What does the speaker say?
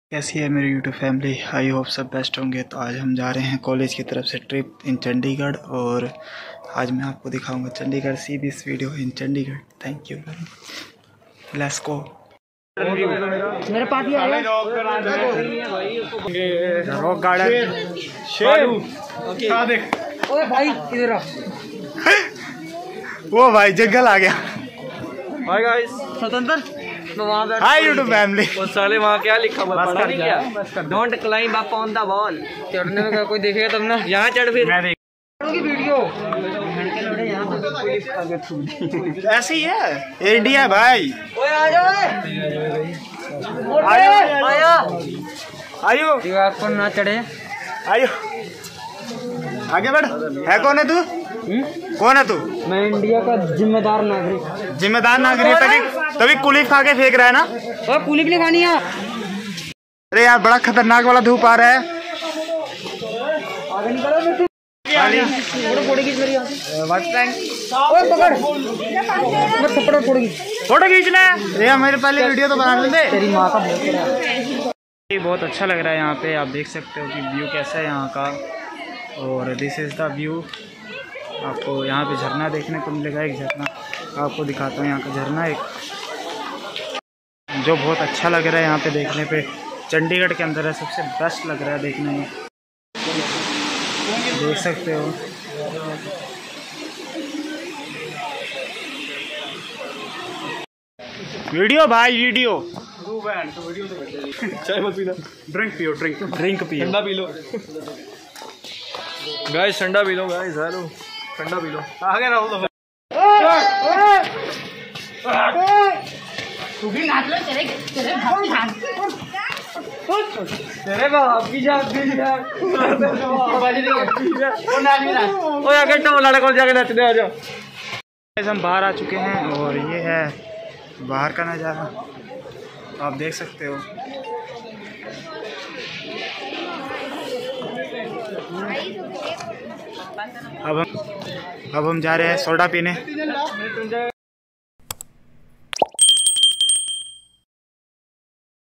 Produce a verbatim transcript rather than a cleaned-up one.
कैसी है मेरी यूट्यूब फैमिली। आई होप सब बेस्ट होंगे। तो आज हम जा रहे हैं कॉलेज की तरफ से ट्रिप इन चंडीगढ़, और आज मैं आपको दिखाऊंगा Chandigarh. See this video in Chandigarh. Thank you, let's go. मेरे पास रॉक गार्डन ओए भाई इधर आ। वो भाई जंगल आ गया। हाय गाइस, स्वतंत्र हाय यूट्यूब फैमिली। वो साले वहाँ क्या लिखा हुआ पढ़ा नहीं क्या? Don't climb up on the wall. चढ़ने में कोई देखेगा तब ना। यहाँ चढ़ फिर मैं देख की वीडियो ऐसे ही है, इंडिया है भाई। ओए आ जाओ आयो आया आयो दीवार पर ना चढ़े। आयो आगे बढ़। है कौन है तू? कौन है तू? मैं इंडिया का जिम्मेदार नागरिक। जिम्मेदार नागरिक तभी तभी कुलीफ खा के फेंक रहा है ना। ओए कुलीप नहीं खानी है। अरे यार बड़ा खतरनाक वाला धूप आ रहा है। आगे निकलो फोटो फोटो खींच मेरी यहाँ से। ओए पकड़ मैं थप्पड़ फोटो खींच। फोटो खींचना है। ये मेरे पहले वीडियो तो बना लेते। तेरी माँ का बहुत बड़ा है। ये बहुत अच्छा लग रहा है यहाँ पे। आप देख सकते हो कि व्यू कैसा है यहाँ का, और दिस इज़ द व्यू। आपको यहाँ पे झरना देखने को मिलेगा। एक झरना आपको दिखाता हूँ, यहाँ का झरना एक, जो बहुत अच्छा लग रहा है यहाँ पे देखने पे। चंडीगढ़ के अंदर है, सबसे बेस्ट लग रहा है देखने में। देख सकते हो। वीडियो भाई वीडियो। चाय मत पीना, ड्रिंक पियो, ड्रिंक ड्रिंक पियो। ठंडा पी लो गाइस, ठंडा पी लो गाइस। हेलो, ठंडा पी लो। आगे रहो तो तू भी नाच ले। तेरे तेरे भाभी जान तेरे बाप की जान दी यार। वो नाच भी नाच। ओए आगे तो लड़का कॉल जाके नचने आ जाओ। हम बाहर आ चुके हैं और ये है बाहर का नज़ारा, आप देख सकते हो। अब हम अब हम जा रहे हैं सोडा पीने।